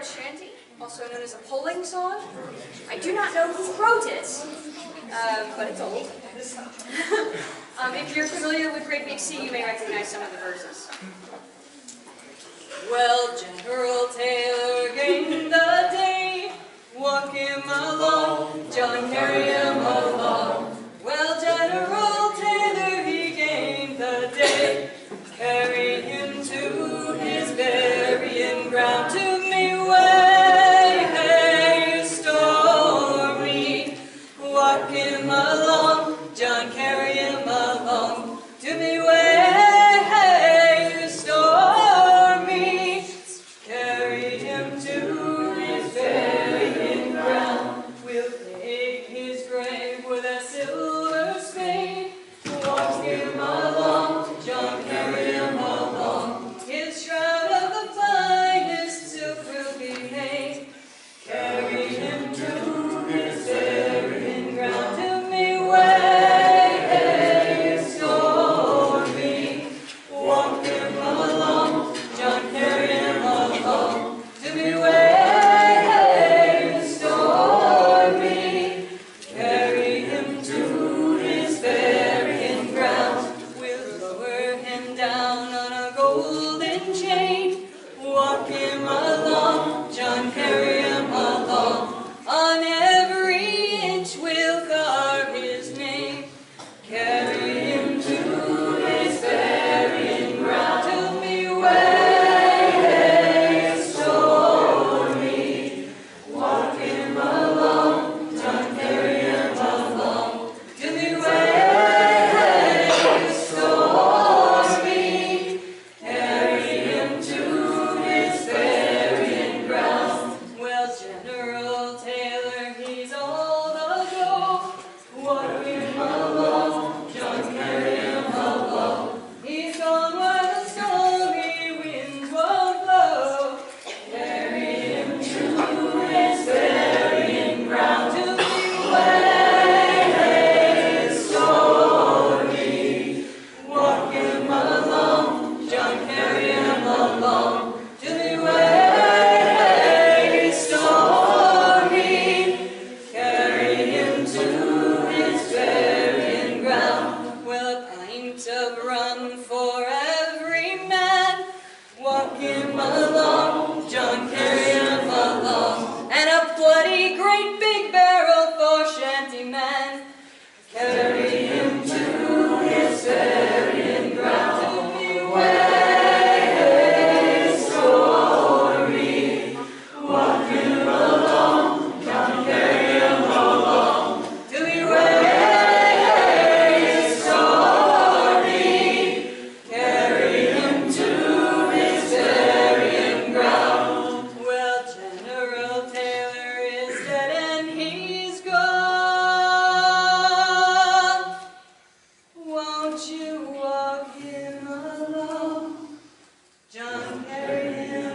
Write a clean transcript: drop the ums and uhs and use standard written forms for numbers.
short shanty, also known as a polling song. I do not know who wrote it, but it's old. If you're familiar with Great Big Sea, you may recognize some of the verses. Well, General Taylor gained the day, walk him along, John carry him along. Well, General Taylor, he gained the day, carry him to his burying ground. To me way, hey, stormy, walk him along, John carry him along. To me way, hey, stormy, carry him to his burying ground. We'll take his grave with a silver spade, walk him along, John carry him along. His shroud of the finest silk will be made, carry him to his burying ground. To me way, hey, stormy, walk him along, John carry him along. To me way, hey, stormy, carry him to his burying ground. We'll lower him down on a golden chain, walk him along, John carry him along. On every inch we'll carve his name, carry him to his burying ground. To me way, hey, stormy, walk him along, John carry him along. To me way, hey, stormy, carry him to his burying ground. Well, General Taylor, he's all ago, walk him along, John carry him along. He's gone where the stormy winds won't blow, carry him to his burying ground. To me way, hey, stormy, walk him along, John carry him along. To me way, hey, stormy, carry him to his burying ground. Well, a pint of rum for every man, walk him along, John carry him along. And a bloody great big barrel for shanty man, carry him to his burying ground. To me way, hey, stormy, walk him along, John carry him along. To me way, hey, stormy, carry him to his burying ground. Well, General Taylor is dead and he's gone. Won't you walk him along, John carry him